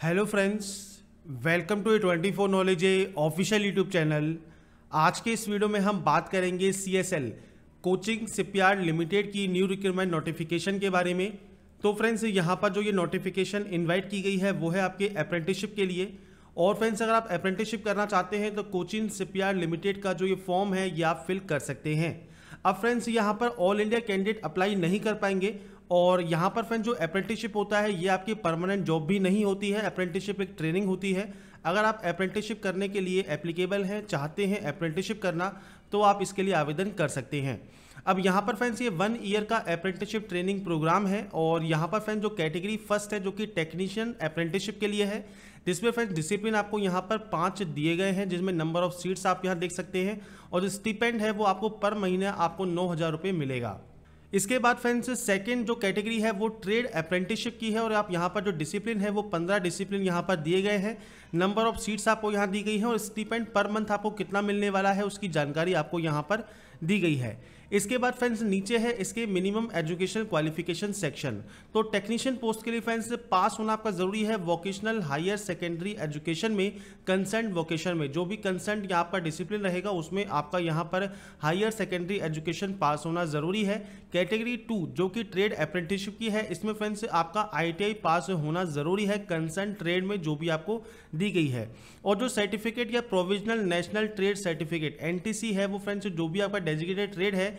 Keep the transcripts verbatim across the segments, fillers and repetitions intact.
Hello friends, welcome to A twenty four knowledge A official YouTube channel. आज के इस video में हम बात करेंगे C S L Cochin shipyard limited की न्यू रिक्रूटमेंट नोटिफिकेशन के बारे में। तो फ्रेंड्स, यहाँ पर जो ये नोटिफिकेशन इनवाइट की गई है वो है आपके अप्रेंटिसशिप के लिए। और फ्रेंड्स, अगर आप अप्रेंटिसशिप करना चाहते हैं तो कोचिंग शिपयार्ड लिमिटेड का जो ये फॉर्म है ये आप फिल कर सकते हैं। अब फ्रेंड्स, यहाँ पर ऑल इंडिया कैंडिडेट अप्लाई नहीं कर पाएंगे। और यहाँ पर फ्रेंड्स, जो अप्रेंटिसशिप होता है ये आपकी परमानेंट जॉब भी नहीं होती है। अप्रेंटिसशिप एक ट्रेनिंग होती है। अगर आप अप्रेंटिसशिप करने के लिए एप्लीकेबल हैं, चाहते हैं अप्रेंटिसशिप करना, तो आप इसके लिए आवेदन कर सकते हैं। अब यहाँ पर फ्रेंड्स, ये वन ईयर का अप्रेंटिसशिप ट्रेनिंग प्रोग्राम है। और यहाँ पर फ्रेंड्स, जो कैटेगरी फर्स्ट है जो कि टेक्नीशियन अप्रेंटिसशिप के लिए है, जिसमें फ्रेंड्स डिसिप्लिन आपको यहाँ पर पाँच दिए गए हैं, जिसमें नंबर ऑफ सीट्स आप यहाँ देख सकते हैं। और जो स्टिपेंड है वो आपको पर महीने आपको नौ हज़ार रुपये मिलेगा। इसके बाद फ्रेंड्स, सेकंड जो कैटेगरी है वो ट्रेड अप्रेंटिसशिप की है। और आप यहाँ पर जो डिसिप्लिन है वो पंद्रह डिसिप्लिन यहाँ पर दिए गए हैं। नंबर ऑफ सीट्स आपको यहाँ दी गई है और स्टिपेंड पर मंथ आपको कितना मिलने वाला है उसकी जानकारी आपको यहाँ पर दी गई है। इसके बाद फ्रेंड्स, नीचे है इसके मिनिमम एजुकेशन क्वालिफिकेशन सेक्शन। तो टेक्नीशियन पोस्ट के लिए फ्रेंड्स पास होना आपका जरूरी है वोकेशनल हायर सेकेंडरी एजुकेशन में, कंसर्न वोकेशन में। जो भी कंसर्न यहाँ पर डिसिप्लिन रहेगा उसमें आपका यहाँ पर हायर सेकेंडरी एजुकेशन पास होना जरूरी है। कैटेगरी टू जो कि ट्रेड अप्रेंटिसशिप की है, इसमें फ्रेंड्स आपका आई टी आई पास होना जरूरी है कंसर्न ट्रेड में जो भी आपको दी गई है। और जो सर्टिफिकेट या provisional national trade certificate N T C है वो फ्रेंड्स जो भी आपका डेजिग्नेटेड ट्रेड है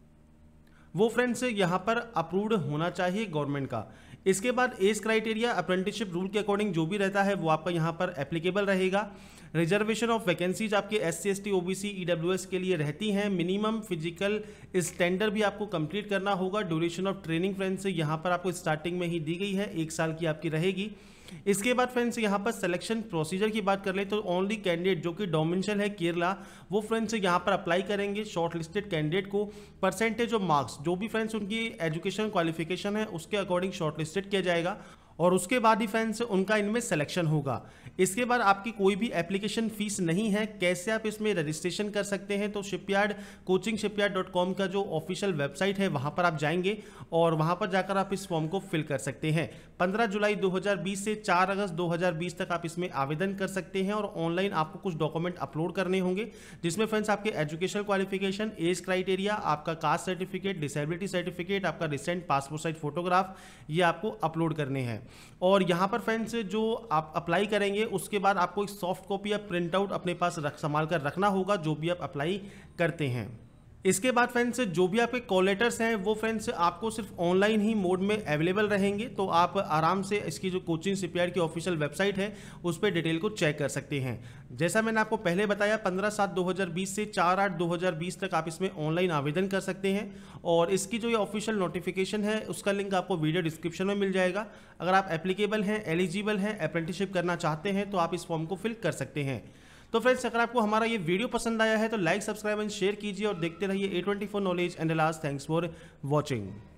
वो फ्रेंड्स यहाँ पर अप्रूव्ड होना चाहिए गवर्नमेंट का। इसके बाद एज क्राइटेरिया अप्रेंटिसशिप रूल के अकॉर्डिंग जो भी रहता है वो आपका यहाँ पर एप्लीकेबल रहेगा। रिजर्वेशन ऑफ वैकेंसीज आपके S C S T O B C E W S के लिए रहती हैं। मिनिमम फिजिकल स्टैंडर्ड भी आपको कंप्लीट करना होगा। ड्यूरेशन ऑफ ट्रेनिंग फ्रेंड्स यहाँ पर आपको स्टार्टिंग में ही दी गई है, एक साल की आपकी रहेगी। इसके बाद फ्रेंड्स, यहाँ पर सिलेक्शन प्रोसीजर की बात कर ले तो ओनली कैंडिडेट जो कि डोमिसाइल है केरला वो फ्रेंड्स यहाँ पर अप्लाई करेंगे। शॉर्ट लिस्टेड कैंडिडेट को परसेंटेज ऑफ मार्क्स जो भी फ्रेंड्स उनकी एजुकेशन क्वालिफिकेशन है उसके अकॉर्डिंग शॉर्ट लिस्टेड किया जाएगा और उसके बाद ही फ्रेंड्स उनका इनमें सिलेक्शन होगा। इसके बाद आपकी कोई भी एप्लीकेशन फीस नहीं है। कैसे आप इसमें रजिस्ट्रेशन कर सकते हैं, तो shipyard Cochin shipyard dot com का जो ऑफिशियल वेबसाइट है वहां पर आप जाएंगे और वहां पर जाकर आप इस फॉर्म को फिल कर सकते हैं। पंद्रह जुलाई दो हज़ार बीस से चार अगस्त दो हज़ार बीस तक आप इसमें आवेदन कर सकते हैं। और ऑनलाइन आपको कुछ डॉक्यूमेंट अपलोड करने होंगे जिसमें फ्रेंड्स आपके एजुकेशनल क्वालिफिकेशन, एज क्राइटेरिया, आपका कास्ट सर्टिफिकेट, डिसेबिलिटी सर्टिफिकेट, आपका रिसेंट पासपोर्ट साइज फोटोग्राफ ये आपको अपलोड करने हैं। और यहाँ पर फ्रेंड्स जो आप अप्लाई करेंगे उसके बाद आपको एक सॉफ्ट कॉपी या प्रिंट आउट अपने पास रख संभाल कर रखना होगा जो भी आप अप्लाई करते हैं। इसके बाद फ्रेंड्स, जो भी आपके कॉल लेटर्स हैं वो फ्रेंड्स आपको सिर्फ ऑनलाइन ही मोड में अवेलेबल रहेंगे। तो आप आराम से इसकी जो कोचिंग शिपयार्ड की ऑफिशियल वेबसाइट है उस पर डिटेल को चेक कर सकते हैं। जैसा मैंने आपको पहले बताया, पंद्रह सात दो हज़ार बीस से चार आठ दो हज़ार बीस तक आप इसमें ऑनलाइन आवेदन कर सकते हैं। और इसकी जो ये ऑफिशियल नोटिफिकेशन है उसका लिंक आपको वीडियो डिस्क्रिप्शन में मिल जाएगा। अगर आप एप्लीकेबल हैं, एलिजिबल हैं, अप्रेंटिसशिप करना चाहते हैं तो आप इस फॉर्म को फिल कर सकते हैं। तो फ्रेंड्स, अगर आपको हमारा ये वीडियो पसंद आया है तो लाइक, सब्सक्राइब एंड शेयर कीजिए और देखते रहिए A twenty four knowledge and last. Thanks for watching.